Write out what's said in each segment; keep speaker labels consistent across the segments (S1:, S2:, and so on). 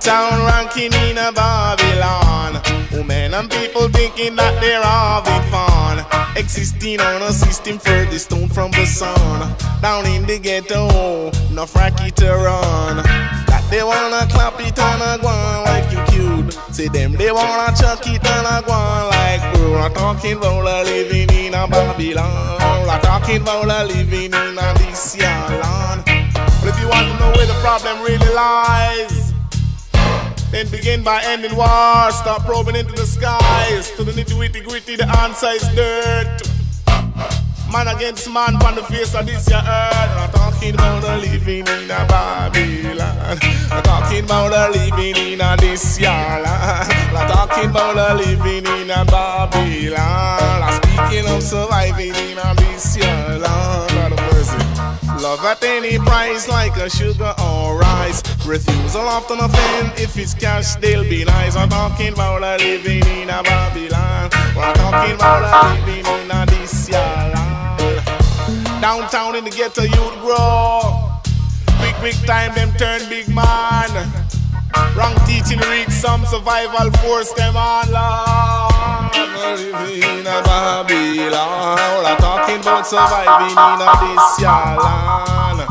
S1: Downtown ranking in a Babylon. Women and people thinking that they're having fun, existing on a system further stone from the sun. Down in the ghetto, no fracky to run. That they wanna clap it and a go on like you cute. Say them they wanna chuck it and a go on like we're talking about a living in a Babylon. We're talking about a living in a this here land. But if you want to know where the problem really lies, then begin by ending war. Stop probing into the skies. To the nitty gritty, the answer is dirt. Man against man on the face of this your earth. I'm talking about a living in a Babylon. I'm talking about a living in a this your land. I'm talking about a living in a Babylon. I'm speaking of surviving in a this your land. Lord of mercy. Love at any price like a sugar or rice. Refusal often offend. If it's cash they'll be nice. I'm talking about a living in a Babylon. We're talking about a living in a this your land. Downtown in the ghetto youth grow. Quick time them turn big man. Wrong teaching reach some survival force them on. Lord, living in a Babylon. We're talking about surviving in a this your land.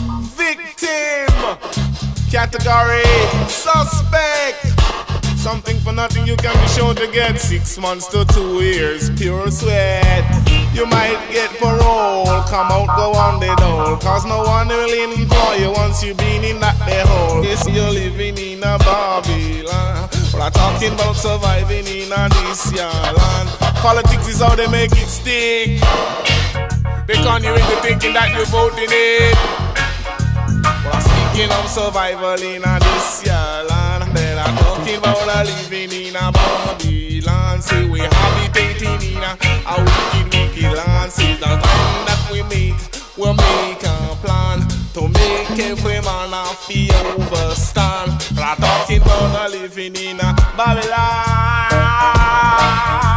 S1: Victim category suspect. Something for nothing you can be sure to get 6 months to 2 years pure sweat. You might get parole, come out, go on the dole. Cause no one will employ you once you've been in that hole. Yes, you're living in a Babylon. We're talking about surviving in a this your land. Politics is how they make it stick. They con you into thinking that you're voting it. We're speaking of survival in a this your land. Then I'm talking about a living in a Babylon. Say we habitating in a wicked land. Say the time that we'll make a plan to make every man a feel overstand. We're talking about a living in a Babylon.